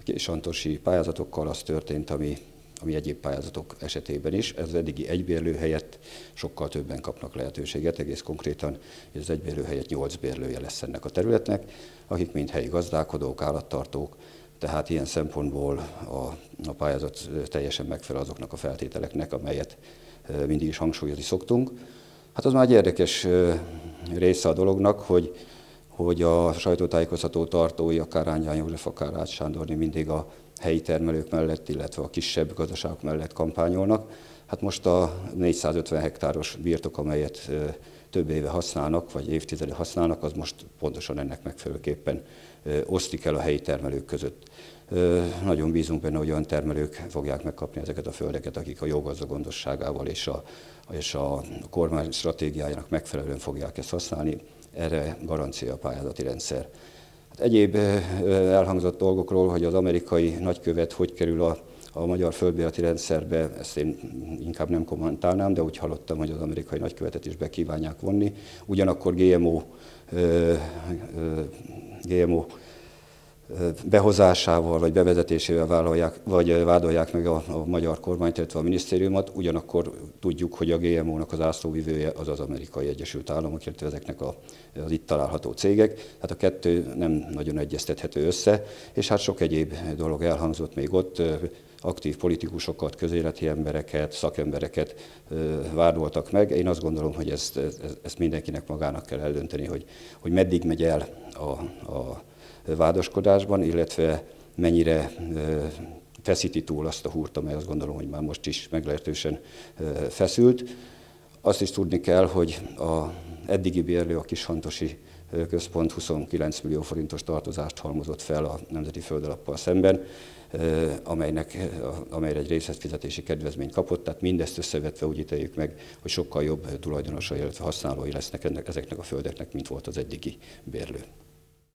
kisantossi pályázatokkal az történt, ami egyéb pályázatok esetében is. Ez az eddigi egybérlő helyett sokkal többen kapnak lehetőséget, egész konkrétan az egybérlő helyett 8 bérlője lesz ennek a területnek, akik mind helyi gazdálkodók, állattartók, tehát ilyen szempontból a pályázat teljesen megfelel azoknak a feltételeknek, amelyet mindig is hangsúlyozni szoktunk. Hát az már egy érdekes része a dolognak, hogy a sajtótájékoztató tartói, akár Ángyán József, akár Ács Sándorné mindig a helyi termelők mellett, illetve a kisebb gazdaságok mellett kampányolnak. Hát most a 450 hektáros birtok, amelyet több éve használnak, vagy évtizede használnak, az most pontosan ennek megfelelőképpen osztik el a helyi termelők között. Nagyon bízunk benne, hogy olyan termelők fogják megkapni ezeket a földeket, akik a jó gazdagondosságával és a kormány stratégiájának megfelelően fogják ezt használni. Erre garancia a pályázati rendszer. Hát egyéb elhangzott dolgokról, hogy az amerikai nagykövet hogy kerül a magyar földbérleti rendszerbe, ezt én inkább nem kommentálnám, de úgy hallottam, hogy az amerikai nagykövetet is be kívánják vonni. Ugyanakkor GMO behozásával vagy bevezetésével vádolják meg a magyar kormányt, illetve a minisztériumot, ugyanakkor tudjuk, hogy a GMO-nak az zászlóvivője az Amerikai Egyesült Államok, illetve ezeknek az itt található cégek. Tehát a kettő nem nagyon egyeztethető össze, és hát sok egyéb dolog elhangzott még ott. Aktív politikusokat, közéleti embereket, szakembereket vádoltak meg. Én azt gondolom, hogy ezt mindenkinek magának kell eldönteni, hogy meddig megy el a vádaskodásban, illetve mennyire feszíti túl azt a húrt, amely azt gondolom, hogy már most is meglehetősen feszült. Azt is tudni kell, hogy az eddigi bérlő, a Kishantosi Központ 29 millió forintos tartozást halmozott fel a Nemzeti Földalappal szemben, amelyre egy részletfizetési kedvezményt kapott, tehát mindezt összevetve úgy ítéljük meg, hogy sokkal jobb tulajdonosai, illetve használói lesznek ezeknek a földeknek, mint volt az eddigi bérlő.